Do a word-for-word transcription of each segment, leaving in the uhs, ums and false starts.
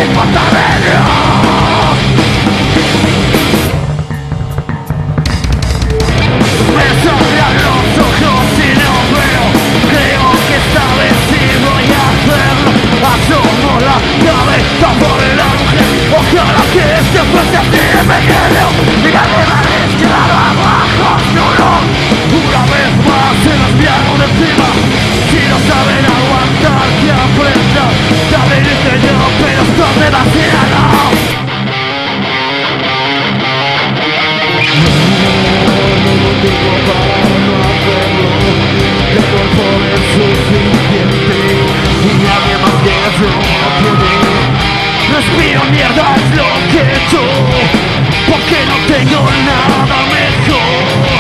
importa menos. Me sangran los ojos y no veo. Creo que esta vez sí voy a hacerlo. Asomo la cabeza por el ángel. Ojalá que este fuese así de pequeño. Y que me habéis quedado abajo solo. Una vez más se los piano de encima. Si no saben aguantar, que aprendan. Saben que yo, pero son demasiado. No tengo para no hacerlo. Tengo el poder suficiente y nadie más que yo lo tiene. Respiro mierda, es lo que he hecho, porque no tengo nada mejor.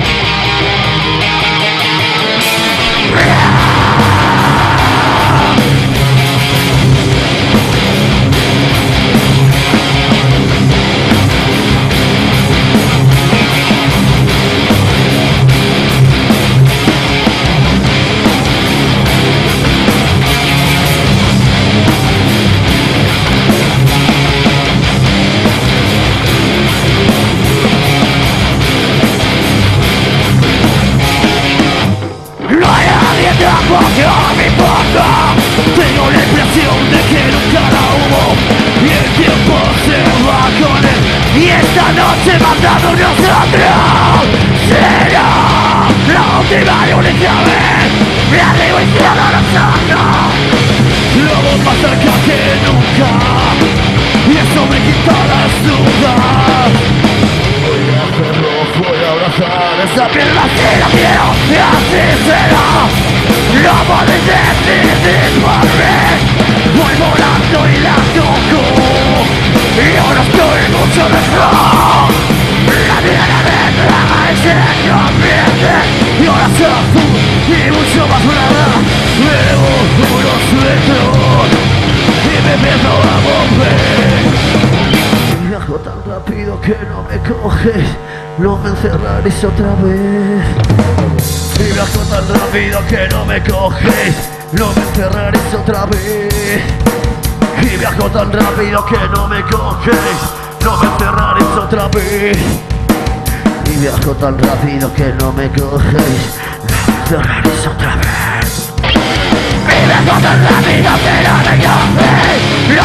Porque no me importa. Tengo la impresión de que nunca la hubo y el tiempo se va con él. Y esta noche matando nosotros será la última y única vez. Me arriba y cierro los ojos. Lobo más cerca que nunca y eso me quita las dudas. Voy a hacerlo, voy a abrazar esa piel así la quiero y así será. No podéis decidir por mí. Voy volando y la toco y ahora estoy mucho mejor. La vida me traga y se convierte y ahora es azul y mucho más dorada. Luego unos metros y me empiezo a mover. Viajo tan rápido que no me coges. No me encerraréis otra vez. Y viajo tan rápido que no me coges. No me encerraréis otra vez. Y viajo tan rápido que no me coges. No me encerraréis otra vez. Y viajo tan rápido que no me coges. No me encerraréis otra vez. Y viajo tan rápido que no me coges.